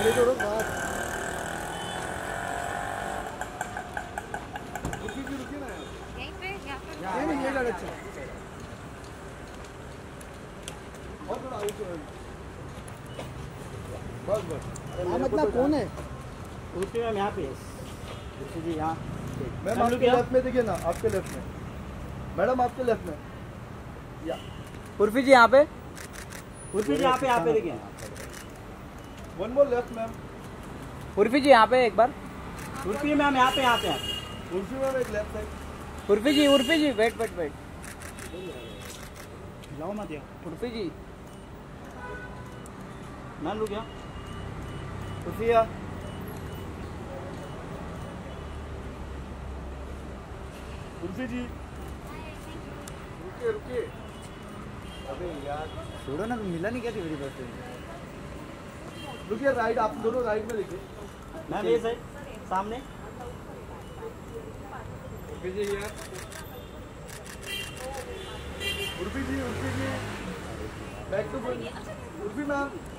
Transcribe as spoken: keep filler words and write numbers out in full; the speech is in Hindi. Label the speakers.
Speaker 1: गाड़ी छोड़ो बात। रुकी जी रुकी ना यार।
Speaker 2: यहीं पे यहाँ पे
Speaker 1: नहीं नहीं ये गाड़ी अच्छा। और थोड़ा आउट हो। बस बस।
Speaker 3: हाँ मतलब कौन है?
Speaker 4: रुकिए मैम यहाँ पे। जी यहाँ।
Speaker 1: मैम आपके लेफ्ट में देखिए ना, आपके लेफ्ट में। मैडम आपके लेफ्ट में। या
Speaker 3: उर्फी जी यहाँ पे।
Speaker 4: उर्फी जी यहाँ पे यहाँ पे देखिए।
Speaker 1: One more left ma'am.
Speaker 3: Urfi ji यहाँ पे एक बार।
Speaker 4: उर्फी मैम यहाँ पे यहाँ पे।
Speaker 1: उर्फी मैम एक left side.
Speaker 3: Urfi ji Urfi ji wait wait wait.
Speaker 4: लाओ मत यार।
Speaker 3: उर्फी जी
Speaker 4: मैम रुक गया।
Speaker 1: उर्फी या उर्फी जी रुकिए रुकिए। अबे यार
Speaker 3: छोड़ो ना, मिला नहीं क्या थी मेरी बस।
Speaker 1: रुकिए, राइट आप दोनों राइट में देखिए।
Speaker 4: मैम ये साइड सामने।
Speaker 1: उर्फी जी यार। Urfi ji Urfi ji back to Urfi ma'am.